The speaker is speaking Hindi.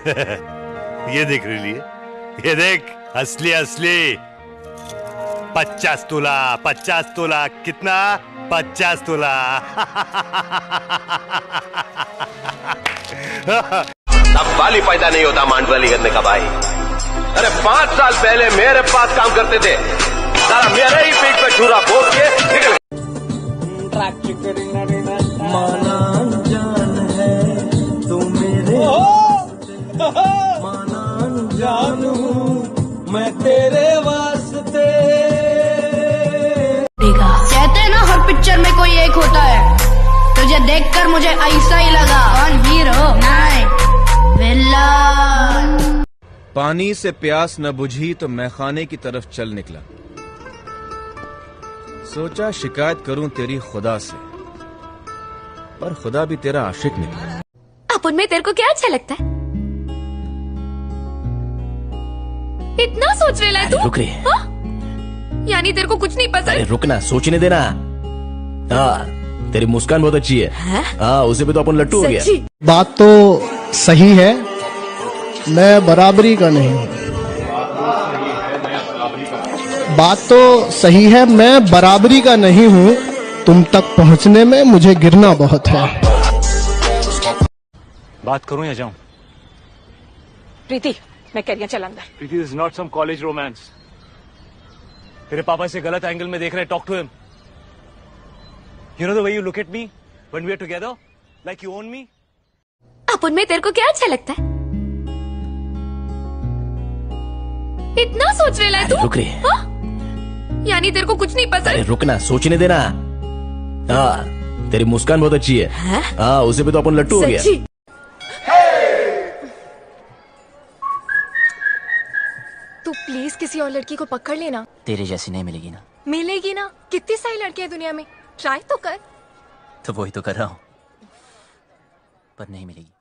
ये देख रही है, ये देख, असली असली 50 तोला, 50 तोला कितना? 50 तोला। तब वाली पैदा नहीं होता मांडवाली करने का भाई। अरे 5 साल पहले मेरे पास काम करते थे, सारा मेरे ही पीठ पे छुरा भोग के निकल। माना जान है तू मेरे, माना जान हूँ मैं तेरे वास्ते। कहते हैं ना हर पिक्चर में कोई एक होता है, तुझे देखकर मुझे ऐसा ही लगा। कौन हीरो? नहीं, विलन। पानी से प्यास न बुझी तो मैं खाने की तरफ चल निकला। सोचा शिकायत करूं तेरी खुदा से, पर खुदा भी तेरा आशिक निकला। अब उनमें तेरे को क्या अच्छा लगता है? इतना सोच रहे है तू? रुक रही है। यानी तेरे को कुछ नहीं पसंद? अरे रुकना, सोचने देना। हाँ, तेरी मुस्कान बहुत अच्छी है। हाँ, उसे भी तो अपन लट्टू हो गया। बात तो सही है, मैं बराबरी का नहीं हूँ। बात तो सही है, मैं बराबरी का नहीं हूँ। तुम तक पहुँचने में मुझे गिरना बहुत है। बात करूं या जाऊं? प्रीति, मैं कह रही हूँ चल अंदर। Preeti, this is not some college romance. तेरे पापा इसे गलत एंगल में देख रहे हैं। Talk to him. You know the way you look at me when we are together, like you own me. अब उनमें तेरे को क्या अच्छा लगता है? इतना सोच रहे है तू? रुक रही है। यानी तेरे को कुछ नहीं पसंद? अरे रुकना, सोचने देना। हाँ, तेरी मुस्कान बहुत अच्छी है। हाँ, उसे भी तो अपन लट्टू हो गया। तू प्लीज किसी और लड़की को पकड़ लेना। तेरे जैसी नहीं मिलेगी ना। मिलेगी ना, कितनी सारी लड़कियां हैं दुनिया में, ट्राई तो कर। तो वही तो कर रहा हूँ, पर नहीं मिलेगी।